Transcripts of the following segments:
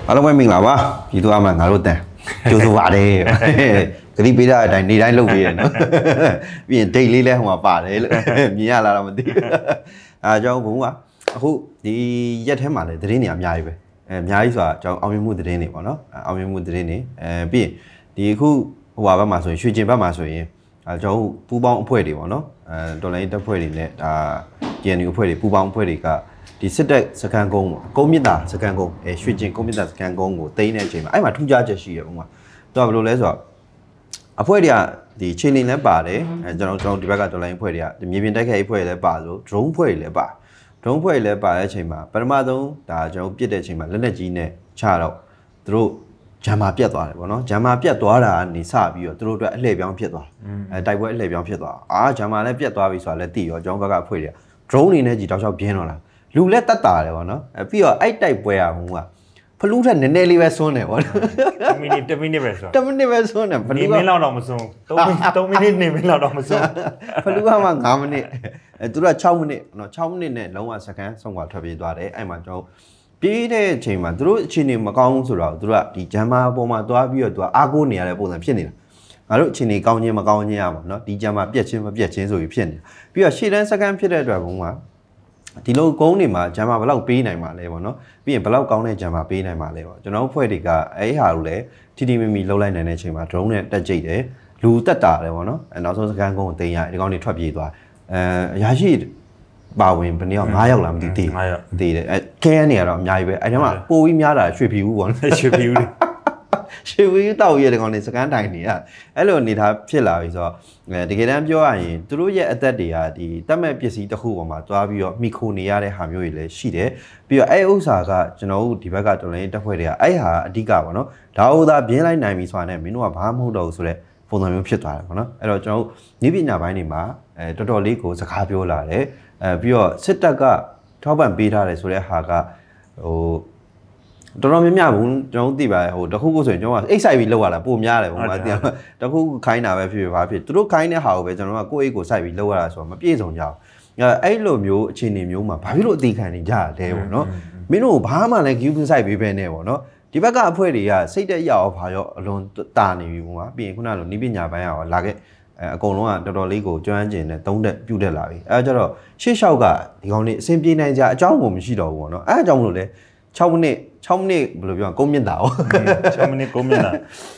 အားလုံးပဲမင်္ဂလာပါဒီတော့အမှငါတို့တန်ကြိုးဆိုပါတယ်ဂရိပေးတဲ့အတိုင်းနေတိုင်းလုပ်ပေးရနော်ပြီးရင်ဒိတ်လေးလဲဟိုမှာပါတယ်လို့မြင်ရလာတော့မသိအဲအကြောင်းဘုံကအခုဒီရက်ထဲမှာလည်းသတင်းတွေအများကြီးပဲအများကြီးဆိုတာကျွန်တော်အောင်မြင်မှုသတင်းတွေပေါ့နော်အောင်မြင်မှုသတင်းတွေပြီးရင်ဒီအခုဟိုဘက်မှာဆိုရင်ရွှေကျင်ဘက်မှာဆိုရင်ကျွန်တော်ပူပေါင်းအဖွဲ့တွေပေါ့နော်တော်လိုင်းတပ်ဖွဲ့တွေနဲ့ဒါ GNU အဖွဲ့တွေပူပေါင်းအဖွဲ့တွေကဒီစစ်တပ်စကန်ကုန်းကုန်းမြင့်တာစကန်ကုန်းရွှေကျင်ကုန်းမြင့်တာစကန်ကုန်းကိုတိန်းတဲ့အချိန်မှာအဲ့မှာထူးခြားချက်ရှိရပုံမှာတော့ဘယ်လိုလဲဆိုတော့အဖွဲ့တွေကဒီချင်းလင်းလည်းပါတယ်ကျွန်တော်ဒီဘက်ကတော်လိုင်းအဖွဲ့တွေကဒီမြေပြင်တိုက်ခိုက်အဖွဲ့တွေလည်းပါဆို drone အဖွဲ့တွေလည်းပါ drone အဖွဲ့တွေလည်းပါတဲ့အချိန်မှာပထမဆုံးဒါကျွန်တော်ပြစ်တဲ့အချိန်မှာလက်နက်ကြီးနဲ့ချတော့သူတို့ဂျမ်မာပြတ်သွားတယ်ပေါ့နော်ဂျမ်မာပြတ်သွားတာကနေစပြီးတော့သူတို့အတွက်အလှည့်ပြောင်းဖြစ်သွားတိုက်ပွဲအလှည့်ပြောင်းဖြစ်သွားဂျမ်မာလည်းပြတ်သွားပြီဆိုတာလည်းသိရောကျွန်တော်ဘက်ကအဖွဲ့တွေက drone နေနဲ့ကြီးတောက်လျှောက်ပြင်းတော့လာလူလက်တက်တာတယ်ပေါ့နော်ပြီးတော့အဲ့တိုက်ပွဲကဟိုကဖလူးထက်နည်းနည်းလေးပဲစွန်းတယ်ပေါ့နော် 10မိနစ်ပဲစွန်း 10မိနစ်ပဲစွန်းတယ်ဖလူးက9မိနစ်လောက်တော့မစွန်း3မိနစ်နေမိနစ်လောက်တော့မစွန်းဖလူးကမှ9မိနစ်သူတို့က6မိနစ်နော်6မိနစ်နဲ့လုံးဝစကန်ဆုံးကထွက်ပြေးသွားတယ်အဲ့မှာကျွန်တော်ပြေးတဲ့အချိန်မှာသူတို့အခြေအနေမကောင်းဘူးဆိုတော့သူတို့ကဒီဂျမ်မာပေါ်မှာသွားပြီးတော့သူကအားကိုးနေရတဲ့ပုံစံဖြစ်နေတာငါတို့အခြေအနေကောင်းခြင်းမကောင်းခြင်းရပါတော့ဒီဂျမ်မာပြက်ခြင်းမပြက်ခြင်းဆိုပြီးဖြစ်နေပြီးတော့ရှေ့တန်းစကန်ဖြစ်တဲ့အတွက်ဘုံကဒီလိုကုန်းတွေမှာဂျမ်မာဘယ်လောက်ပေးနိုင်မှာလဲပေါ့နော်ပြီးရင်ဘယ်လောက်ကောင်းတဲ့ဂျမ်မာပေးနိုင်မှာလဲပေါ့ကျွန်တော်ဖွဲ့တွေကအဲ့ဟာကိုလည်းတီမီလှုပ်လိုက်နိုင်တဲ့အချိန်မှာ drone နဲ့တက်ကြိတ်တယ်လူတက်တာတယ်ပေါ့နော်နောက်ဆုံးစကန်ကုန်းကိုတင်ရဒီကောင်တွေထွက်ပြေးသွားအရာရှိပါဝင်ဘယ်နှစ်ယောက်9ယောက်လားမသိသေးတယ်ခဲနေရတော့အများကြီးပဲအဲ့ထဲမှာပိုပြီးများတာရွှေဖြူဦးပေါ့နော်ရွှေဖြူဦးရွှေဖြူတောက်ရတဲ့ကောင်တွေစကန်တိုင်နေအဲ့လိုအနေထားဖြစ်လာပြီဆိုတော့တကယ်တမ်းပြောရရင်သူတို့ရဲ့အသက်တွေကဒီတတ်မဲ့ပစ္စည်းတစ်ခုပေါ်မှာသွားပြီးတော့မိခိုနေရတဲ့ဟာမျိုးတွေလည်းရှိတယ်ပြီးတော့အဲ့ဥစ္စာကကျွန်တော်တို့ဒီဘက်ကတော်လိုင်းတက်ဖွဲ့တွေကအဲ့ဟာအဓိကပေါ့နော်ဒါဥသာပြင်းလိုက်နိုင်ပြီဆိုတာနဲ့မင်းတို့ကဘာမှမဟုတ်တော့ဘူးဆိုတော့ပုံစံမျိုးဖြစ်သွားတယ်ပေါ့နော်အဲ့တော့ကျွန်တော်တို့ဤပညာပိုင်းတွေမှာတော်တော်လေးကိုစကားပြောလာတယ်ပြီးတော့စစ်တပ်ကထောက်ပံ့ပေးထားတယ်ဆိုတဲ့ဟာကဟိုတော်တော်များများဘူးကျွန်တော်သိပါတယ်ဟိုတခုခုဆိုရင်ကျွန်တော်ကအိတ်ဆိုင်ပြီးလောက်ရတာပိုများတယ်ဘုံမှာတင်တခုခုခိုင်းတာပဲဖြစ်ဖြစ်ဘာဖြစ်သူတို့ခိုင်းတဲ့ဟာကိုပဲကျွန်တော်ကကိုယ့်အိတ်ကိုစိုက်ပြီးလောက်ရတာဆိုတော့မပြေဆုံးကြအောင်အဲ့လိုမျိုးအခြေအနေမျိုးမှာဘာဖြစ်လို့အသေးခံနေကြတယ်ပေါ့နော်မင်းတို့ဘာမှလည်း queue စိုက်ပေးပဲနဲ့ပေါ့နော်ဒီဘက်ကအဖွဲတွေကစိတ်တက်ရအောင်ဘာရောအလွန်တာနေပြီဘုံမှာပြီးရင်ခုနလိုနီးပညာပိုင်းရောလာခဲ့အကုန်လုံးကတော်တော်လေးကိုကျွမ်းကျင်တဲ့သုံးတက်ပြုတ်တက်လာပြီအဲကြတော့ရှေ့လျှောက်ကဒီကောင်လေးအဆင်ပြေနိုင်ကြအကြောင်းကိုမရှိတော့ဘူးပေါ့နော်အဲအကြောင်းမလို့လဲ6မိနစ်ဘယ်လိုပြောကုန်းမြင့်တာ哦 6မိနစ်ကုန်းမြင့်တာ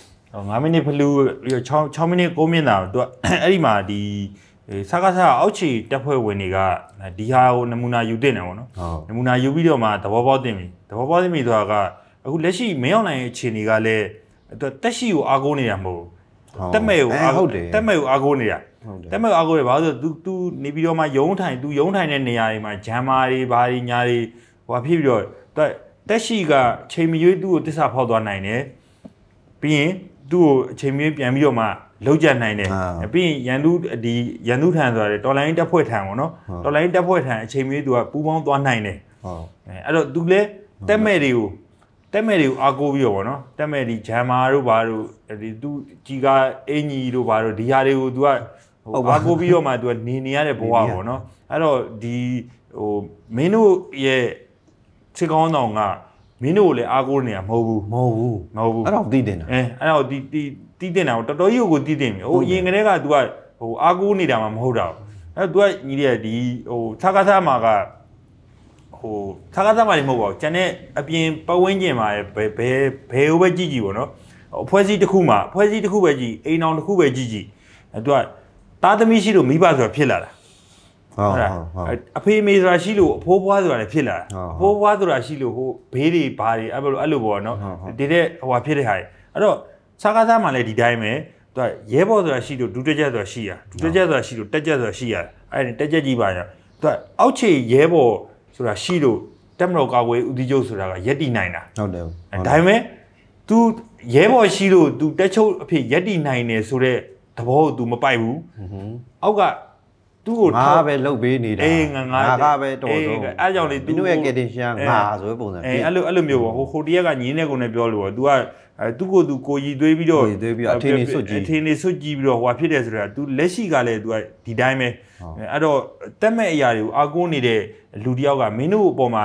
9မိနစ်ဖလူး6မိနစ်ကုန်းမြင့်တာသူကအဲ့ဒီမှာဒီစကားစအောက်ခြေတက်ဖွဲ့ဝင်တွေကဒီဟာကိုနမူနာယူတင်တယ်ပေါ့နော်နမူနာယူပြီးတော့မှသဘောပေါက်တင်ပြီဆိုတာကအခုလက်ရှိမင်းအောင်နိုင်ရဲ့အခြေအနေကလည်းသူတက်ရှိကိုအားကိုးနေတာမဟုတ်တက်မဲ့ကိုအားကိုးနေတာတက်မဲ့ကိုအားကိုးတယ်ဘာလို့ဆိုသူနေပြီးတော့မှရုံးထိုင်တဲ့နေရာတွေမှာဂျမ်မာတွေဘာတွေညာတွေဟိုဖြစ်ပြီးတော့တက်ရှိကချိန်မရွေးသူ့ကိုတစ္ဆာဖောက်သွားနိုင်တယ်ပြီးရင်သူ့ကိုအချိန်မရွေးပြန်ပြီးတော့မှလောက်ကျန်နိုင်တယ်ပြီးရင်ရန်သူထန်ဆိုတာတော်လိုင်းတက်ဖွဲ့ထန်ပေါ့နော်တော်လိုင်းတက်ဖွဲ့ထန်အချိန်မရွေးသူကပူးပေါင်းသွားနိုင်တယ်အဲ့တော့သူလည်းတက်မဲ့တွေကိုအားကိုးပြီးတော့ပေါ့နော်တက်မဲ့ဒီဂျမ်မာတို့ဘာတို့ဒီသူကြီးကအင်ကြီးတို့ဘာတို့ဒီဟာတွေကိုသူကအားကိုးပြီးတော့မှသူကနေရတဲ့ဘဝပေါ့နော်အဲ့တော့ဒီဟိုမင်းတို့ရဲ့စစ်ကောင်းဆောင်ကမင်းတို့ကိုလည်းအားကိုးနေတာမဟုတ်ဘူးအဲ့တော့သိတင်တာအဲ့တော့တီးတင်တာတော်တော်ကြီးကိုတီးတင်ပြီဟိုအရင်ကတည်းက तू ကဟိုအားကိုးနေတာမှမဟုတ်တော့အဲ့ तू ကညီတဲ့ဒီဟိုသာကားသားမှာကဟိုသာကားသားမှာမဟုတ်ပါဘူးကျန်တဲ့အပြင်ပတ်ဝန်းကျင်မှာဘယ်ဟိုပဲကြည့်ပေါ့နော်အဖွဲ့အစည်းတစ်ခုပဲကြည့်အိမ်အောင်တစ်ခုပဲကြည့်အဲ့ तू ကသားသမီးရှိလို့မိဘဆိုတာဖြစ်လာတာဟုတ်အဖေမေဆိုတာရှိလို့အဖိုးဘွားဆိုတာလည်းဖြစ်လာအဖိုးဘွားဆိုတာရှိလို့ဟိုဘေးတွေဘာတွေအဲ့လိုပေါ့နော်ဒီတဲ့ဟိုဟာဖြစ်တဲ့ဟာအဲ့တော့စားကားသားမှလည်းဒီတိုင်းပဲသူကရဲဘော်ဆိုတာရှိလို့ဒုတက်ချက်ဆိုတာရှိရဒုတက်ချက်ဆိုတာရှိလို့တက်ချက်ဆိုတာရှိရအဲ့ဒီတက်ချက်ကြီးပါရသူကအောက်ခြေရဲဘော်ဆိုတာရှိလို့တက်မတော်ကာကွယ်ဦးစီးချုပ်ဆိုတာကရက်တီနိုင်တာဟုတ်တယ်ဒါပေမဲ့ तू ရဲဘော်ရှိလို့ तू တက်ချုပ်အဖြစ်ရက်တီနိုင်နေဆိုတဲ့သဘောကို तू မပိုက်ဘူးအောက်ကသူ့ကိုငါပဲလုတ်ပေးနေတာငါကပဲတော်ဆုံးအဲ့ကြောင့်လေသူတို့ရဲ့ condition ငါဆိုတဲ့ပုံစံအဲ့လိုမျိုးပေါ့ဟိုတရက်ကညီနေကုန်နဲ့ပြောလို့ तू ကသူ့ကိုသူကိုကြီးသွေးပြီးတော့အထင်းနေစွတ်ကြည့်ပြီးတော့ဟိုဖြစ်တယ်ဆိုတာ तू လက်ရှိကလည်း तू ကဒီတိုင်းပဲအဲ့တော့တက်မဲ့အရာတွေကိုအားကိုးနေတဲ့လူတယောက်ကမင်းတို့အပေါ်မှာ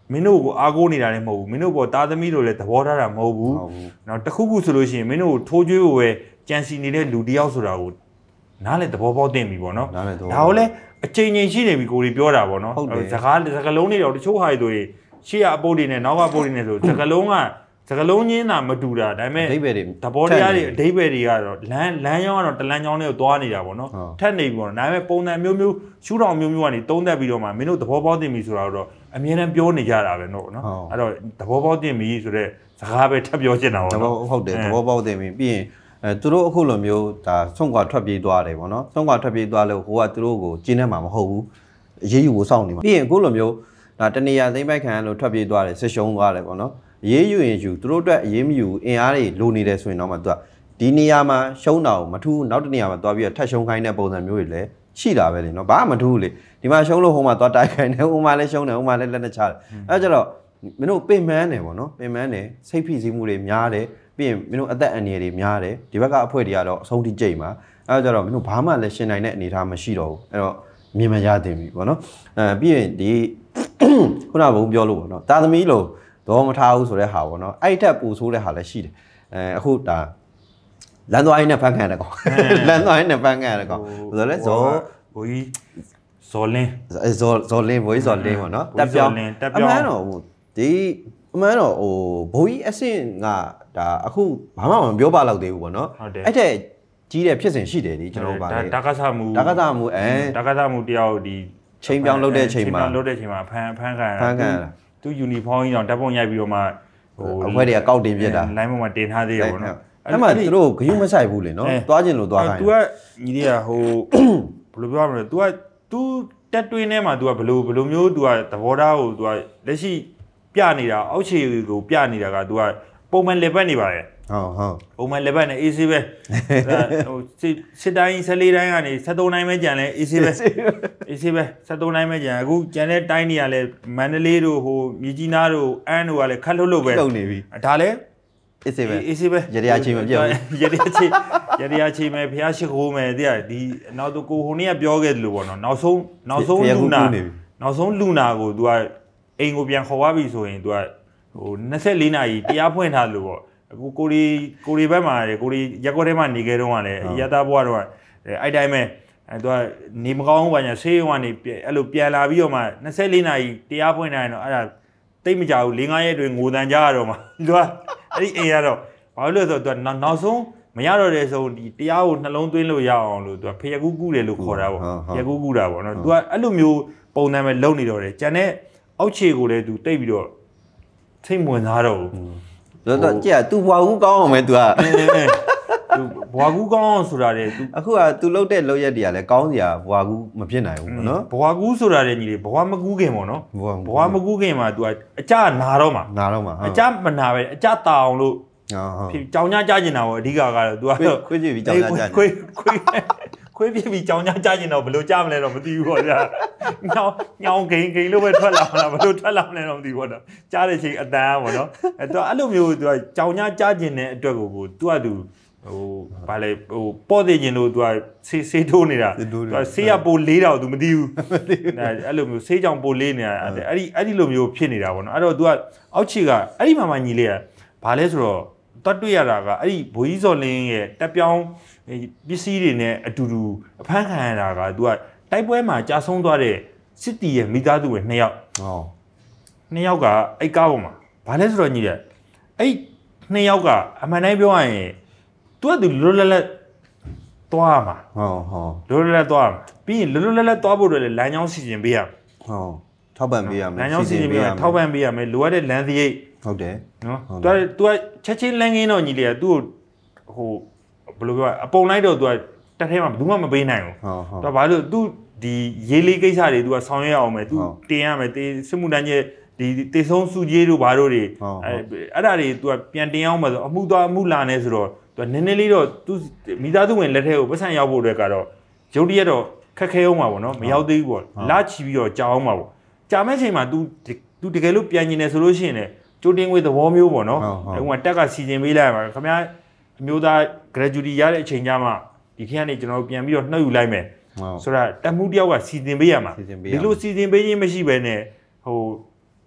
မင်းတို့ကိုအားကိုးနေတာလည်းမဟုတ်ဘူးမင်းတို့ပေါ်သားသမီးတို့လည်းသဘောထားတာမဟုတ်ဘူးနော်တခုခုဆိုလို့ရှိရင်မင်းတို့ထိုးကျွေးဖို့ပဲကြံစီနေတဲ့လူတယောက်ဆိုတာကိုနားလည်းသဘောပေါက်တင်ပြီပေါ့နော်ဒါကိုလည်းအချိန်ချင်းရှိနေပြီကိုကြီးပြောတာပေါ့နော်စကားလုံးတွေတော့တချို့ဟာတွေရှေ့ကအပိုးတွေနဲ့နောက်ကအပိုးတွေနဲ့ဆိုစကားလုံးချင်းသာမတူတာဒါပေမဲ့သဘောတရားတွေအဓိပ္ပာယ်တွေကတော့လမ်းကြောင်းကတော့တလမ်းကြောင်းတွေကိုသွားနေတာပေါ့နော်ထက်နေပြီပေါ့နော်ဒါပေမဲ့ပုံစံမျိုးရှုထောင့်မျိုးကနေတုံးသက်ပြီးတော့မှမင်းတို့သဘောပေါက်တင်ပြီဆိုတာတော့အမြဲတမ်းပြောနေကြတာပဲနော်အဲ့တော့သဘောပေါက်တင်ပြီဆိုတော့စကားပဲထပ်ပြောချင်တာပေါ့နော်ဟုတ်တယ်သဘောပေါက်တင်ပြီပြီးရင်သူတို့အခုလိုမျိုးဒါဆုံးကွာထွက်ပြေးသွားတယ်ပေါ့နော်ဆုံးကွာထွက်ပြေးသွားလို့ဟိုကသူတို့ကိုကျင်းနေမှာမဟုတ်ဘူးအရေးယူကိုစောင့်နေမှာပြီးရင်အခုလိုမျိုးဒါတနေရာသိမ့်ပိုက်ခံလို့ထွက်ပြေးသွားတယ်ဆက်ရှုံးသွားတယ်ပေါ့နော်ရေးယူရင်ယူသူတို့အတွက်အရေးမယူအင်အားတွေလိုနေတယ်ဆိုရင်တော့မှသူကဒီနေရာမှာရှုံးတာကိုမထူးနောက်တနေရာမှာသွားပြီးတော့ထပ်ရှုံးခိုင်းတဲ့ပုံစံမျိုးတွေလည်းရှိတာပဲလေနော်ဘာမှမထူးလေဒီမှာရှုံးလို့ဟိုမှာသွားတိုက်ခိုင်းတယ်ဟိုမှာလည်းရှုံးတယ်ဟိုမှာလည်းလက်နဲ့ချတယ်အဲကြတော့မင်းတို့ပင်မန်းတယ်ပေါ့နော်ပင်မန်းတယ်စိတ်ဖိစီးမှုတွေများတယ်ပြီးရင်မင်းတို့အသက်အန္တရာယ်တွေများတယ်ဒီဘက်ကအဖွဲ့တွေကတော့အဆုံးထိကြိတ်မှာအဲကြတော့မင်းတို့ဘာမှလည်းရှင်နိုင်တဲ့အနေအထားမရှိတော့ဘူးအဲ့တော့မြင်မရတင်ပြီပေါ့နော်ပြီးရင်ဒီခုနကဘုံပြောလို့ပေါ့နော်တာသမီလို့တော့မထားဘူးဆိုတဲ့ဟာပေါ့နော်အဲ့ထက်ပိုဆိုးတဲ့ဟာလည်းရှိတယ်အခုဒါလမ်းသွားရင်းနဲ့ဖန်ခံရတယ်ကောင်လမ်းသွားရင်းနဲ့ဖန်ခံရတယ်ကောင်ဆိုတော့လေဇောဘိုးကြီးဇော်လင်းဇော်လင်းဘိုးကြီးဇော်လင်းပေါ့နော်တက်ပြောင်းအမှန်တော့ဒီအမှန်တော့ဟိုဘိုးကြီးအဆင့်ကဒါအခုဘာမှမပြောပါတော့သေးဘူးပေါ့နော်အဲ့တဲ့ကြီးတဲ့ဖြစ်စဉ်ရှိတယ်ဒီကျွန်တော်ပါလေတက္ကသမှုတက္ကသမှုတယောက်ဒီချိန်ပြောင်းလုပ်တဲ့အချိန်မှာဖန်ခံသူယူနီဖောင်းကြီးတော့ဓာတ်ပုံရိုက်ပြီးတော့မှဟိုအခွဲတွေကကောက်တင်ပြတာလိုင်းပေါ်မှာတင်ထားသေးရပေါ့နော်အဲ့မှာသူတို့ဂယုမဆိုင်ဘူးလေနော်သွားခြင်းလို့သွားခိုင်းသူကညီလေးကဟိုဘယ်လိုပြောရမလဲသူတက်တွင်းထဲမှာသူကဘယ်လိုမျိုးသူကသဘောထားကိုသူကလက်ရှိပြနေတာအောက်ခြေကိုပြနေတာကသူကပုံမှန်လက်ပတ်နေပါတယ်ဟုတ်ပုံမှန်လက်ပတ်နေ AC ပဲဟိုစစ်တိုင်း14တိုင်းကနေ73တိုင်းပဲကြံလဲ AC ပဲ AC ပဲ73တိုင်းပဲကြံအခုကြံတဲ့တိုင်းတွေကလည်းမန္တလေးတို့ဟိုမြကြီးနားတို့အမ်းတို့ကလည်းခတ်လှုပ်လို့ပဲလုံနေပြီဒါလည်း AC ပဲ AC ပဲရရချင်းမပြောဘူးရရချင်းပဲဖျားရှိခိုးမယ်တဲ့ဒီနောက်တော့ကိုဟိုနေ့ကပြောခဲ့တယ်လို့ပေါ့နော်နောက်ဆုံးလူနာကို तू ကအိမ်ကိုပြန်ခေါ်သွားပြီဆိုရင် तू ကဟို24နာရီတရားဖွင့်ထားလို့ပေါ့အခုကိုရီဘက်မှာကိုရီရက်ကွက်ထဲမှာနေခဲ့တော့ကလည်းရတာဘွားတော့အဲ့တိုင်းပဲသူကနေမကောင်းဘူးပါညာဆေးရုံကနေအဲ့လိုပြန်လာပြီးတော့မှ24နာရီတရားဖွင့်ထားရင်တော့အဲ့ဒါတိတ်မကြဘူး4-5ရက်တွင်ငိုတန်ကြရတော့မှသူကအဲ့ဒီအိမ်ရတော့ဘာလို့လဲဆိုတော့သူနောက်ဆုံးမရတော့တဲ့ဆိုဒီတရားကိုနှလုံးသွင်းလို့ရအောင်လို့သူကဖျက်ကူးကူးတယ်လို့ခေါ်တာပေါ့ဖျက်ကူးကူးတာပေါ့နော်သူကအဲ့လိုမျိုးပုံစံပဲလုပ်နေတော့တယ်ကျန်တဲ့အောက်ခြေကိုလည်းသူတိတ်ပြီးတော့ထိတ်မဝင်သားတော့ဘူးတော့ကြည့် तू ဘွားကူးကောင်းအောင်ပဲ तू က तू ဘွားကူးကောင်းအောင်ဆိုတာလေ तू အခုက तू လုတ်တဲ့လောက်ရက်တွေကလည်းကောင်းစရာဘွားကူးမဖြစ်နိုင်ဘူးပေါ့နော်ဘွားကူးဆိုတာလေညီလေးဘွားမကူးခင်ပေါ့နော်ဘွားမကူးခင်မှာ तू အကြနာတော့မှာအကြမနာပဲအကြတာအောင်လို့ဖြစ်ကြောင်ညာကြားကျင်တာပေါ့အဓိကကတော့ तू ကခွေးပြပြီးကြောင်ညာကြားခွေးပြပြီးကြောင်ညာကြားကျင်တော့ဘယ်လိုကြားမလဲတော့မသိဘူးပေါ့ဗျာညောင်ဂိန်လို့ပဲထွက်လာမလားဘယ်လိုထွက်လာမလဲတော့မသိဘူးပေါ့နော်ကြားတဲ့ချိန်အတန်ပေါ့နော်သူအဲ့လိုမျိုးသူကကြောင်ညာကြားကျင်တဲ့အတွက်ကိုသူကသူဟိုဗာလေဟိုပေါ့သေးခြင်းလို့သူကဆေးထိုးနေတာသူကဆေးရပိုလေးတော့သူမသိဘူးအဲ့လိုမျိုးဆေးကြောင်ပိုလေးနေတာအဲ့ဒီလိုမျိုးဖြစ်နေတာပေါ့နော်အဲ့တော့သူကအောက်ခြေကအဲ့ဒီမှာညီလေးကဘာလဲဆိုတော့တတ်တွေ့ရတာကအဲ့ဒီဘိုးကြီးစော်လင်းရဲ့တက်ပြောင်းပစ္စည်းတွေနဲ့အတူတူအဖမ်းခံရတာကသူကတိုက်ပွဲမှာကြာဆုံးသွားတဲ့စစ်တီရဲ့မိသားစုဝင်2ယောက်2ယောက်ကအဲ့ကားပေါ်မှာဘာလဲဆိုတော့ညီတဲ့အဲ့2ယောက်ကအမှန်တိုင်းပြောရရင်သူကသူလွတ်လပ်လပ်သွားမှာလွတ်လပ်လပ်သွားမှာပြီးရင်လွတ်လပ်လပ်သွားဖို့အတွက်လည်းလမ်းကြောင်းစီစဉ်ပေးရမယ်ထောက်ပံ့ပေးရမယ်လမ်းကြောင်းစီစဉ်ပေးရထောက်ပံ့ပေးရမယ်လိုအပ်တဲ့လမ်းစရိတ်ဟုတ်တယ်နော်သူကချက်ချင်းလမ်းကင်းတော့ညီလေးကသူ့ကိုဟိုဘယ်လိုပြောအပုံလိုက်တော့သူကတက်ထဲမှာဘူးမှမပေးနိုင်ဘူးသူကဘာလို့သူဒီရေးလေးကိစ္စတွေသူကဆောင်ရွက်အောင်မယ်သူတင်ရမယ်စစ်မှုတန်းရဲ့ဒီတေဆုံးစုကြီးတို့ဘာတို့တွေအဲ့ဒါတွေသူကပြန်တင်အောင်မယ်ဆိုအမှုသွားအမှုလာနေဆိုတော့သူကနည်းနည်းလေးတော့သူမိသားစုဝင်လက်ထဲကိုပတ်စံရောက်ဖို့အတွက်ကတော့ရုပ်တရက်တော့ခက်ခဲအောင်ပါဗောနော်မရောက်သေးဘူးဗောလာချီပြီးတော့ကြာအောင်ပါဗောကြာမဲ့ချိန်မှာ तू တကယ်လို့ပြန်ကျင်နေဆိုလို့ရှိရင်လည်းကြိုတင်ငွေသဘောမျိုးပေါ့နော်ဟိုကတက်ကစီစဉ်ပေးလိုက်ပါခင်ဗျာအမျိုးသား graduate ရတဲ့အချိန်ကျမှဒီခေတ်ကနေကျွန်တော်တို့ပြန်ပြီးတော့နှုတ်ယူလိုက်မယ်ဆိုတာတက်မှုတယောက်ကစီစဉ်ပေးရမှာဒီလိုစီစဉ်ပေးခြင်းမရှိဘဲနဲ့ဟို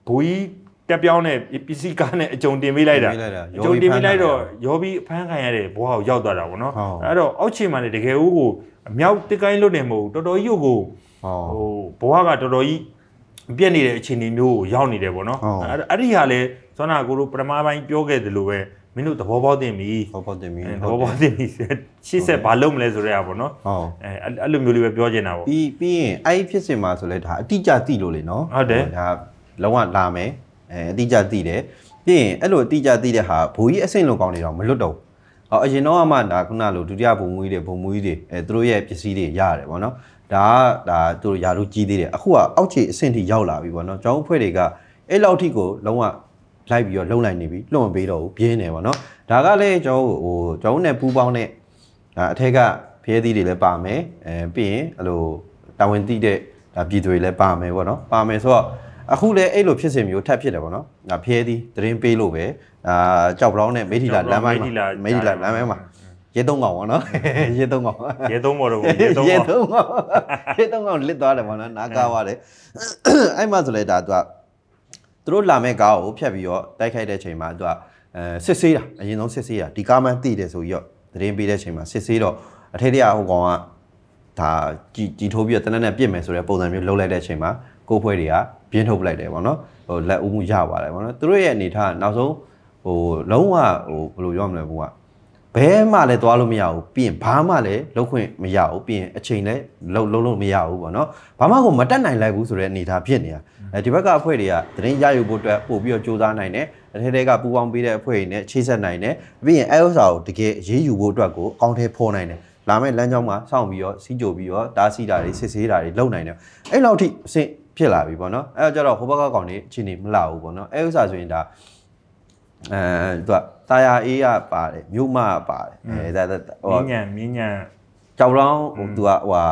ဘူကြီးတက်ပြောင်းတဲ့ပစ္စည်းကားနဲ့အကြုံတင်ပေးလိုက်တာအကြုံတင်ပေးလိုက်တော့ရောပြီးဖမ်းခံရတဲ့ဘဝကိုရောက်သွားတာပေါ့နော်အဲ့တော့အောက်ခြေမှာလည်းတကယ်ဦးကိုအမြောက်တစ်ကိုင်းလွတ်နေမဟုတ်တော်တော်ကြီးကိုဘဝကတော်တော်ကြီးပြက်နေတဲ့အခြေအနေမျိုးကိုရောက်နေတယ်ပေါ့နော်အဲ့ဒီဟာလည်းစောနာကိုတို့ပထမပိုင်းပြောခဲ့သလိုပဲမင်းတို့သဘောပေါက်တင်ပြီသဘောပေါက်တင်ပြီရှေ့ဆက်ဘာလုပ်မလဲဆိုတဲ့ဟာပေါ့နော်အဲ့လိုမျိုးလေးပဲပြောချင်တာပေါ့ပြီးရင်အဲ့ဒီဖြစ်စဉ်မှာဆိုလဲဒါအတိအကျသိလို့လေနော်ဟုတ်တယ်ဒါလုံးဝလာမယ်အတိအကျသိတယ်ပြီးရင်အဲ့လိုအတိအကျသိတဲ့ဟာဘိုးကြီးအစိမ့်လုံကောင်းနေတော့မလွတ်တော့အရင်တော့မှဒါခုနလိုဒုတိယဘုံမူကြီးတွေသူတို့ရဲ့ပစ္စည်းတွေရတယ်ပေါ့နော်ဒါသူတို့ယာတို့ကြီးသေးတယ်အခုကအောက်ခြေအဆင့်ထိရောက်လာပြီပေါ့နော်ကျောင်းအဖွဲ့တွေကအဲ့လောက်ထိကိုလုံးဝလိုက်ပြီးတော့လုံလိုက်နေပြီလွှတ်မပေးတော့ဘူးပြင်းနေပေါ့နော်ဒါကလည်းကျောင်းနဲ့ပူးပေါင်းတဲ့အထက်ကဖျဲသီးတွေလည်းပါမယ်ပြီးရင်အဲ့လိုတာဝန်သိတဲ့ပြည်သူတွေလည်းပါမယ်ပေါ့နော်ပါမယ်ဆိုတော့အခုလည်းအဲ့လိုဖြစ်စဉ်မျိုးထပ်ဖြစ်တယ်ပေါ့နော်ဖျဲသီးသတင်းပေးလို့ပဲကြောက်ပလောင်းနဲ့မိထီလာလမ်းပိုင်းမှာရဲသုံးကောင်ပေါ့နော်ရဲသုံးကောင်ရဲသုံးပေါ်တော့ရဲသုံးကောင်လစ်သွားတယ်ပေါ့နော်နားကားသွားတယ်အဲ့မှဆိုလဲဒါသူတို့လာမဲ့ကားကိုဖြတ်ပြီးတော့တိုက်ခိုက်တဲ့ချိန်မှာသူကစစ်ဆေးတာအရင်ဆုံးစစ်ဆေးတာဒီကားမှန်းသိတယ်ဆိုပြီးတော့သတင်းပေးတဲ့ချိန်မှာစစ်ဆေးတော့အထက်တရဟိုကောင်ကဒါကြီးထိုးပြီးတော့တနက်နဲ့ပြစ်မယ်ဆိုတဲ့ပုံစံမျိုးလှုပ်လိုက်တဲ့ချိန်မှာကိုဖွဲ့တွေကပြင်းထုတ်ပလိုက်တယ်ပေါ့နော်ဟိုလက်ဦးမှုရပါတယ်ပေါ့နော်သူတို့ရဲ့အနေထားနောက်ဆုံးဟိုလုံးဝဟိုဘယ်လိုပြောမလဲဘုကဘဲမှလည်းသွားလို့မရဘူးပြီးရင်ဘာမှလည်းလုပ်ခွင့်မရဘူးပြီးရင်အချိန်လည်းလုံးလို့မရဘူးပေါ့နော်ဘာမှကိုမတက်နိုင်လိုက်ဘူးဆိုတဲ့အနေထားဖြစ်နေတာဒီဘက်ကအဖွဲ့တွေကသတင်းရယူဖို့အတွက်ပို့ပြီးတော့စူးစမ်းနိုင်တယ်အထက်တွေကပူပေါင်းပေးတဲ့အဖွဲ့တွေနဲ့ချိတ်ဆက်နိုင်တယ်ပြီးရင်အဲဥစ္စာကိုတကယ်ရေးယူဖို့အတွက်ကိုအကောင့်ထဲဖော်နိုင်တယ်လာမယ့်လမ်းကြောင်းမှာစောင့်ပြီးတော့စီးကြိုပြီးတော့တားဆီးတာတွေစစ်ဆေးတာတွေလုပ်နိုင်တယ်အဲ့လောက်ထိအဆင့်ဖြစ်လာပြီပေါ့နော်အဲ့တော့ကျတော့ဟိုဘက်ကကောင်တွေအခြေအနေမလှဘူးပေါ့နော်အဲဥစ္စာဆိုရင်ဒါသူကတာယာအေးကပါတယ်မြို့မပါတယ်ဒါမြင်းညံကြောက်လောင်းဟိုသူကဟိုဟာ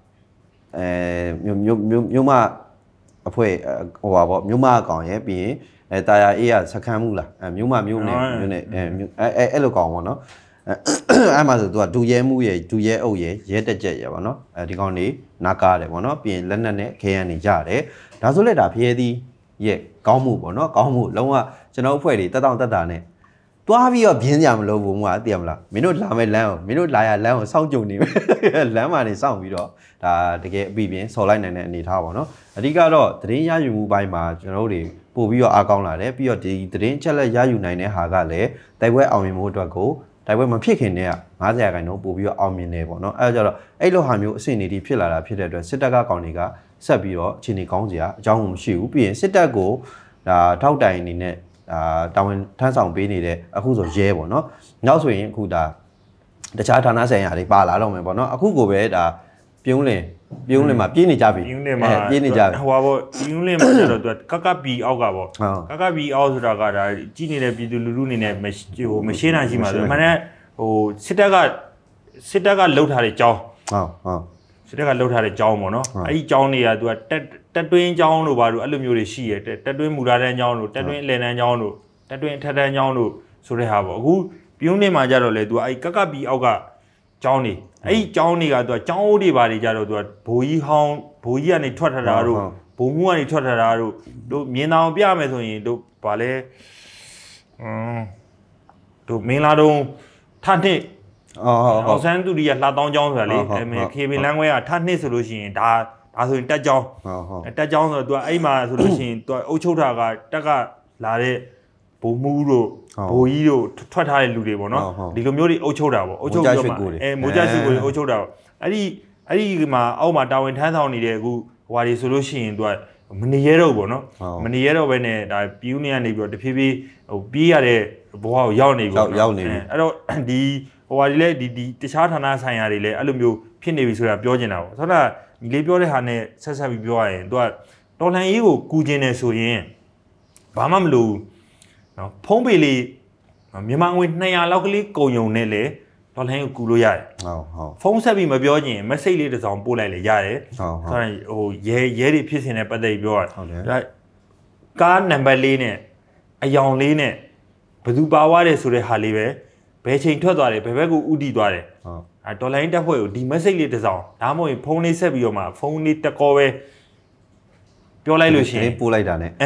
မြို့မအဖွဲ့ဟိုပါပေါ့မြို့မကောင်ရဲ့ပြီးရင်တာယာအေးကစခန်းမှုလားမြို့နဲ့အဲ့လိုကောင်ပေါ့နော်အဲ့မှာဆိုသူကဒူရဲမှုရဲ့ဒူရဲအုပ်ရဲ့ရဲတက်ကြက်ရဲ့ပေါ့နော်ဒီကောင်နေနာကားတယ်ပေါ့နော်ပြီးရင်လက်နက်နဲ့ခဲရန်နေကြတယ်ဒါဆိုလက်ဒါဖျဲသီးရဲ့ကောင်းမှုပေါ့နော်ကောင်းမှုလုံးဝကျွန်တော်အဖွဲ့တွေတက်တာနဲ့တွားပြီးတော့ပြင်းကြမလို့ဘုံကသိရမလားမင်းတို့လာမဲ့လမ်းကိုမင်းတို့လာရလမ်းကိုစောင့်ကြုံနေမယ်လမ်းမှာနေစောင့်ပြီးတော့ဒါတကယ်အပြီးပြင်းဆော်လိုက်နိုင်တဲ့အနေထားပေါ့နော်အဓိကတော့သတင်းရယူမှုပိုင်းမှာကျွန်တော်တို့တွေပို့ပြီးတော့အားကောင်းလာတယ်ပြီးတော့ဒီသတင်းချက်လက်ရယူနိုင်တဲ့ဟာကလည်းတိုက်ပွဲအောင်မြင်မှုအတွက်ကိုတိုက်ပွဲမဖြစ်ခင်တည်းက90%ခိုင်နှုန်းပို့ပြီးတော့အောင်မြင်နေပေါ့နော်အဲဒါကြတော့အဲ့လိုဟာမျိုးအဆင့်နေတီဖြစ်လာတာဖြစ်တဲ့အတွက်စစ်တပ်ကကောင်တွေကဆက်ပြီးတော့အခြေအနေကောင်းစရာအကြောင်းမရှိဘူးပြီးရင်စစ်တပ်ကိုဒါထောက်တိုင်အနေနဲ့တာဝန်ထမ်းဆောင်ပေးနေတဲ့အခုဆိုရဲပေါ့နော်နောက်ဆိုရင်အခုဒါတခြားဌာနဆိုင်ရာတွေပါလာတော့မယ်ပေါ့နော်အခုကိုပဲဒါပြုံးလင်မှာပြေးနေကြပြီပြေးနေကြပြီဟိုပါပေါ့ပြုံးလင်မှာကျတော့သူကကပီအောက်ကပေါ့ကပီအောက်ဆိုတာကဒါကြီးနေတဲ့ပြည်သူလူထုအနေနဲ့ဟိုမရှင်းနိုင်ရှိမှာဆိုမှန်တဲ့ဟိုစစ်တပ်ကလှုပ်ထားတဲ့ကြောင်းစစ်တပ်ကလှုပ်ထားတဲ့ကြောင်းပေါ့နော်အဲ့ဒီကြောင်းတွေကသူကတက်တွင်းကြောင်းတို့ဘာလို့အဲ့လိုမျိုးတွေရှိရဲတက်တွင်းမူလာတဲ့ကြောင်းတို့တက်တွင်းအလယ်တန်းကြောင်းတို့တက်တွင်းအထက်တန်းကြောင်းတို့ဆိုတဲ့ဟာပေါ့အခုပြုံးနေမှာကြတော့လေသူကအဲ့ကပီအောက်ကကျောင်းနေအဲ့ဒီကျောင်းတွေကသူကကျောင်းအိုးတွေဘာတွေကြတော့သူကဘိုးကြီးကနေထွက်ထတာတို့ဘုံမှုကနေထွက်ထတာတို့မြင်အောင်ပြမယ်ဆိုရင်တို့ဗာလဲတို့မင်းလာတော့ထနှစ်အောင်ဆန်းသူရီကလှတောင်းကျောင်းဆိုတာလေခေပင်လမ်းခွဲကထနှစ်ဆိုလို့ရှိရင်ဒါဆိုရင်တက်ကျောင်းတက်ကျောင်းဆိုတော့သူကအဲ့မှာဆိုလို့ရှိရင်သူကအုတ်ချုပ်တာကတက်ကလာတဲ့ဘုံမှုတို့ဘိုးကြီးတို့ထွက်ထားတဲ့လူတွေပေါ့နော်ဒီလိုမျိုးတွေအုပ်ချုပ်တာပေါ့အုပ်ချုပ်ပြီးတော့မိုးကြရှိကိုအုပ်ချုပ်တာပေါ့အဲ့ဒီမှာအောက်မှာတာဝန်ထမ်းဆောင်နေတဲ့အခုဟွာတွေဆိုလို့ရှိရင်သူကမနေရတော့ပေါ့နော်မနေရတော့ဘဲနဲ့ဒါပြူးနေရနေပြီးတော့တဖြည်းဖြည်းဟိုပြေးရတဲ့ဘဝကိုရောက်နေပြီအဲ့တော့ဒီဟိုဟာတွေလည်းဒီတခြားဌာနဆိုင်ရာတွေလည်းအဲ့လိုမျိုးဖြစ်နေပြီဆိုတာပြောချင်တာပေါ့ဆိုတော့ညီလေးပြောတဲ့ဟာနဲ့ဆက်ပြီးပြောရရင်သူကတော်လှန်ရေးကိုကူကျင်နေဆိုရင်ဘာမှမလို့နော်ဖုံးပေလေးမြန်မာငွေ200လောက်ကလေးကုန်ယုံနဲ့လေဒေါ်လာကိုကူလို့ရတယ်ဟုတ်ဖုံးဆက်ပြီးမပြောချင် message လေးတစ်စောင်ပို့လိုက်လေရတယ်ဆိုတော့ဟိုရဲတွေဖြစ်စင်တဲ့ပတ်သက်ပြီးပြောရတယ်ကားနံပါတ်လေးနဲ့အယောင်လေးနဲ့ဘယ်သူပါသွားတယ်ဆိုတဲ့ဟာလေးပဲဘယ်ချိန်ထွက်သွားတယ်ဘယ်ဘက်ကိုဥတီသွားတယ်ဒေါ်လာတက်ဖွဲ့ကိုဒီ message လေးတစ်စောင်ဒါမှမဟုတ်ဖုန်းလေးဆက်ပြီးတော့မှဖုန်းလေးတကောပဲပြောလိုက်လို့ရှိရင်ပို့လိုက်တာ ਨੇ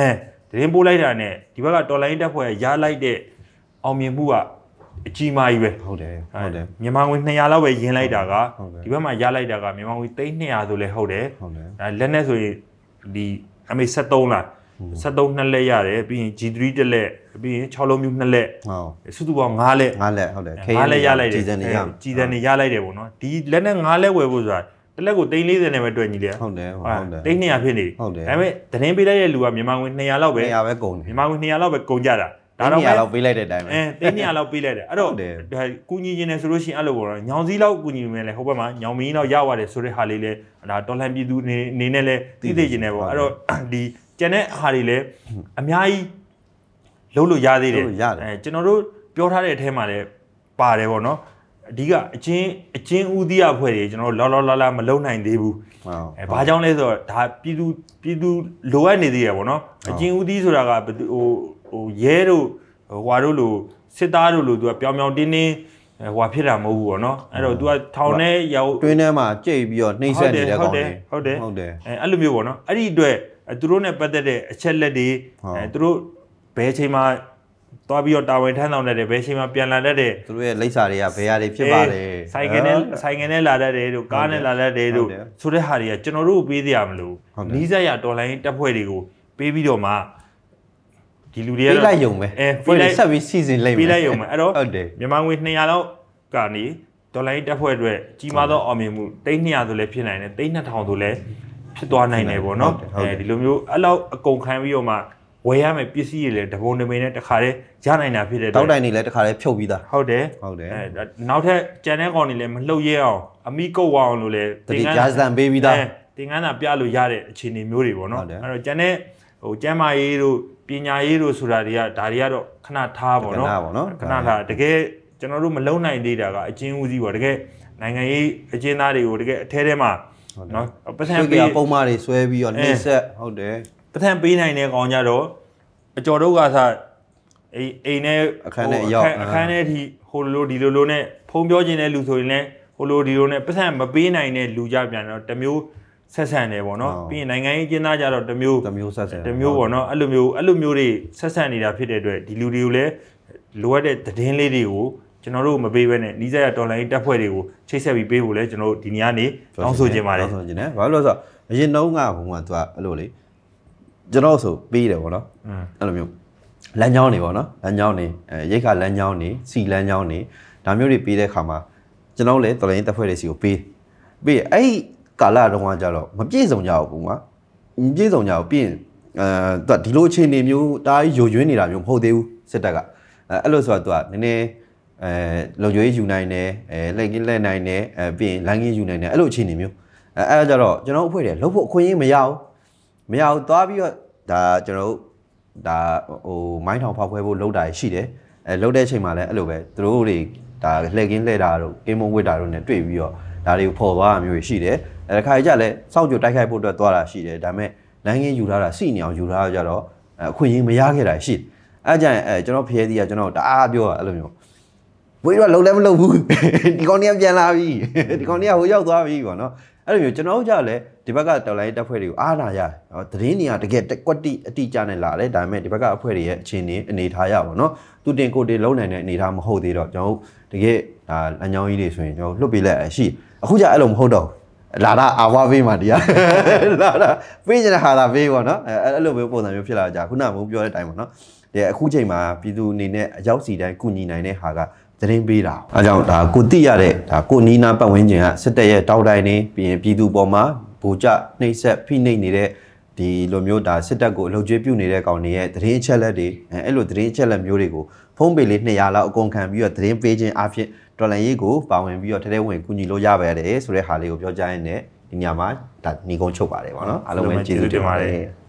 သတင်းပို့လိုက်တာနဲ့ဒီဘက်ကတော်လိုင်းတက်ဖွဲ့ရလိုက်တဲ့အောင်မြင်မှုကအကြီးမားကြီးပဲဟုတ်တယ်မြန်မာငွေ200လောက်ပဲရင်းလိုက်တာကဒီဘက်မှာရလိုက်တာကမြန်မာငွေ300ဆိုလဲဟုတ်တယ်လက်နဲ့ဆိုရင်ဒီ MA73 လား73နှစ်လက်ရတယ်ပြီးရင် G3 တစ်လက်ပြီးရင်6လုံးမျိုး2လက်ဟုတ်စုစုပေါင်း5လက် 5လက်ဟုတ်တယ် 5လက်ရလိုက်တယ်ကြည်စံနေရလိုက်တယ်ပေါ့နော်ဒီလက်နဲ့5လက်ဝယ်ဖို့ဆိုတာတစ်လက်ကို340နဲ့ပဲတွက်ညီလေဟုတ်တယ် 300ဖြစ်နေဒါပေမဲ့သတင်းပေးလိုက်တဲ့လူကမြန်မာငွေ200လောက်ပဲ 200ပဲကုန်တယ်မြန်မာငွေ200လောက်ပဲကုန်ကြတာဒါတော့200လောက်ပေးလိုက်တဲ့အတိုင်းပဲ 300လောက်ပေးလိုက်တယ်အဲ့တော့ကူညီခြင်းနဲ့ဆိုလို့ရှိရင်အဲ့လိုပေါ့နော်ညောင်စည်းလောက်ကူညီမယ်လေဟိုဘက်မှာညောင်မင်းလောက်ရပါတယ်ဆိုတဲ့ဟာလေးလေဒါတော်လှန်ပြည်သူအနေနဲ့လဲသိသိခြင်းနဲ့ပေါ့အဲ့တော့ဒီကျန်တဲ့ဟာတွေလည်းအများကြီးလုံးလို့ရသေးတယ်ကျွန်တော်တို့ပြောထားတဲ့အထဲမှာလည်းပါတယ်ပေါ့နော်အဓိကအချင်းဦးသီးအဖွဲ့တွေကျွန်တော်တို့လောလာမလုံနိုင်သေးဘူးဘာကြောင့်လဲဆိုတော့ဒါပြည်သူလိုအပ်နေသေးတယ်ပေါ့နော်အချင်းဦးသီးဆိုတာကဟိုရဲတို့ဟွာတို့လိုစစ်သားတို့လိုသူကပြောင်တင်းဟွာဖြစ်တာမဟုတ်ဘူးပေါ့နော်အဲ့တော့ तू ကထောင်ထဲရောက်တွင်းထဲမှာကြိတ်ပြီးတော့နှိမ့်ဆက်နေတဲ့ကောင်တွေဟုတ်တယ်အဲ့လိုမျိုးပေါ့နော်အဲ့ဒီအတွက်သူတို့နဲ့ပတ်သက်တဲ့အချက်လက်တွေသူတို့ဘယ်ချိန်မှာသွားပြီးတော့တာဝန်ထမ်းဆောင်တတ်တယ်ဘယ်ချိန်မှာပြန်လာတတ်တယ်သူတို့ရဲ့လိပ်စာတွေကဘယ်ဟာတွေဖြစ်ပါလဲဆိုင်ကယ်နဲ့လာတတ်တယ်တို့ကားနဲ့လာတတ်တယ်တို့ဆိုတဲ့ဟာတွေကကျွန်တော်တို့ပေးသေးရမလို့နီးစပ်ရတော်လိုင်းတပ်ဖွဲ့တွေကိုပေးပြီးတော့မှဒီလူတွေကတော့ပေးလိုက်ရုံပဲပေးလိုက်ဆက်ပြီးစီစဉ်လိုက်မယ်ပေးလိုက်ရုံပဲအဲ့တော့မြန်မာငွေ200လောက်ကနေဒေါ်လာတက်ဖွဲ့အတွက်ကြီးမားသောအောင်မြင်မှု300ဆိုလည်းဖြစ်နိုင်တယ်2000ဆိုလည်းဖြစ်သွားနိုင်တယ်ပေါ့နော်ဒီလိုမျိုးအဲ့လောက်အကုန်ခံပြီးတော့မှဝယ်ရမယ်ပစ္စည်းတွေလည်းတပုံတမင်နဲ့တခါတည်းရနိုင်တာဖြစ်တဲ့တောက်တိုင်တွေလည်းတခါတည်းဖြုတ်ပြီးသားဟုတ်တယ်နောက်ထပ်ကျန်တဲ့ကောင်တွေလည်းမလှုပ်ရဲအောင်အမိကုတ်အောင်လို့လည်းတင်ကန်းစံပေးပြီးသားတင်ကန်းသာပြလို့ရတဲ့အခြေအနေမျိုးတွေပေါ့နော်အဲ့တော့ကျန်တဲ့ကျမ်းမာရေးတို့ပညာရေးတို့ဆိုတာတွေကဒါတွေကတော့ခဏထားပေါ့နော်ခဏထားတကယ်ကျွန်တော်တို့မလုံနိုင်သေးတာကအချင်းဦးစီးပေါ့တကယ်နိုင်ငံရေးအကျဉ်းသားတွေကိုတကယ်အထဲထဲမှာနော်ပတ်စံပေးပုံမှန်တွေဆွဲပြီးတော့နှိမ့်ဆက်ဟုတ်တယ်ပတ်စံပေးနိုင်တဲ့ကောင်ကြတော့အကျော်တို့ကစားအိမ်နဲ့အခန်းနဲ့ရောက်အခန်းထဲထိဟိုလိုဒီလိုနဲ့ဖုံပြောခြင်းတဲ့လူဆိုရင်လည်းဟိုလိုဒီလိုနဲ့ပတ်စံမပေးနိုင်တဲ့လူကြပြန်တော့တမျိုးဆက်ဆံတယ်ပေါ့နော်ပြီးရင်နိုင်ငံရေးကျင်းသားကြတော့တမျိုးဆက်ဆံတမျိုးပေါ့နော်အဲ့လိုမျိုးတွေဆက်ဆံနေတာဖြစ်တဲ့အတွက်ဒီလူတွေကိုလည်းလိုအပ်တဲ့သတင်းလေးတွေကိုကျွန်တော်တို့မပေးဘဲနဲ့နီးစပ်ရတော်လိုင်းတက်ဖွဲ့တွေကိုချိတ်ဆက်ပြီးပေးဖို့လဲကျွန်တော်တို့ဒီနေ့ကနေတောင်းဆိုခြင်းပါတယ်တောင်းဆိုခြင်းနဲ့ဘာလို့လဲဆိုတော့အရင်နှုန်းကဘုံကသူကအဲ့လိုလေကျွန်တော်ဆိုပေးတယ်ပေါ့နော်အဲ့လိုမျိုးလမ်းကြောင်းနေပေါ့နော်လမ်းကြောင်းနေရိတ်ခါလမ်းကြောင်းနေစီလမ်းကြောင်းနေဒါမျိုးတွေပေးတဲ့ခါမှာကျွန်တော်လည်းတော်လိုင်းတက်ဖွဲ့တွေစီကိုပေးအဲ့ကာလတုန်းကကြတော့မပြည့်စုံကြဘူးကွာမပြည့်စုံကြဘူးပြင်ဒီလိုအခြေအနေမျိုးတားယိုယွင်းနေတာမျိုးမဟုတ်သေးဘူးစစ်တပ်ကအဲ့လိုဆိုတော့သူကနည်းနည်းလုံခြုံရေးယူနိုင်တယ်လိုက်ကင်းလက်နိုင်တယ်ပြီးရင်လမ်းကင်းယူနိုင်တယ်အဲ့လိုအခြေအနေမျိုးအဲ့ဒါကြတော့ကျွန်တော်အဖွဲ့တွေလှုပ်ဖို့အခွင့်အရေးမရဘူးသွားပြီးတော့ဒါကျွန်တော်တို့ဒါဟိုမိုင်းထောင်ဖောက်ခွဲဖို့လှုပ်တာရှိတယ်လှုပ်တဲ့အချိန်မှာလည်းအဲ့လိုပဲသူတို့တွေဒါလက်ကင်းလက်တာတို့ကင်းမုံဝစ်တာတို့ ਨੇ တွေ့ပြီးတော့ဒါတွေကိုဖော်သွားတာမျိုးရှိတယ်တခါကြလဲစောင့်ကြိုတိုက်ခိုက်ဖို့အတွက်သွားတာရှိတယ်ဒါပေမဲ့လမ်းကင်းယူထားတာစီနေအောင်ယူထားကြတော့အခွင့်အရေးမရခဲ့တာရှိတယ်အဲ့ကြရင်ကျွန်တော်ဖျဲသီးကကျွန်တော်တအားပြောအဲ့လိုမျိုးဝေးတော့လုံလည်းမလုံဘူးဒီကောင်ကြီးပြန်လာပြီဒီကောင်ကြီးဟိုရောက်သွားပြီပေါ့နော်အဲ့လိုမျိုးကျွန်တော်တို့ကြလဲဒီဘက်ကတော်လိုင်းတက်ဖွဲ့တွေကိုအားနာရတယ်သတင်းတွေကတကယ်ကွက်တိအတိကျနဲ့လာတယ်ဒါပေမဲ့ဒီဘက်ကအဖွဲ့တွေရဲ့အခြေအနေထားရပါတော့သူတင်ကိုတင်လုံးနိုင်တဲ့အနေထားမဟုတ်သေးတော့ကျွန်တော်တို့တကယ်ဒါလမ်းကြောင်းကြီးတွေဆိုရင်ကျွန်တော်လွတ်ပေးလိုက်ရှိအခုကျအဲ့လိုမဟုတ်တော့လာတာအာဝါပေးမှတရားလာတာပေးနေတဲ့ဟာလာပေးပေါ့နော်အဲ့လိုမျိုးပုံစံမျိုးဖြစ်လာကြခုနကမပြောတဲ့အတိုင်းပေါ့နော်ဒီအခုချိန်မှာပြည်သူအနေနဲ့အရောက်စီတိုင်းကုညီနိုင်တဲ့ဟာကသတင်းပေးတာအဲကြောင့်ဒါကိုသိရတဲ့ဒါကိုနီးနာပတ်ဝန်းကျင်ကစစ်တပ်ရဲ့တောက်တိုင်းနေပြီးရင်ပြည်သူပေါ်မှာဗိုလ်ကျနှိပ်စက်ဖိနှိပ်နေတဲ့ဒီလိုမျိုးဒါစစ်တပ်ကိုအလုပ်ကျွေးပြုနေတဲ့ကောင်တွေရဲ့သတင်းအချက်လက်တွေအဲ့လိုသတင်းအချက်လက်မျိုးတွေကိုဖုံးပေလေး200လောက်အကုန်ခံပြီးတော့သတင်းပေးခြင်းအဖြစ်တော်လန်ရေးကိုပါဝင်ပြီးတော့ထဲထဲဝင်ကူညီလို့ရပါတယ်ဆိုတဲ့ဟာလေးကိုပြောကြရင်းနဲ့ဒီညမှာဒါညီကုန်းချုပ်ပါတယ်ပေါ့နော်အားလုံးပဲကျေးဇူးတင်ပါတယ်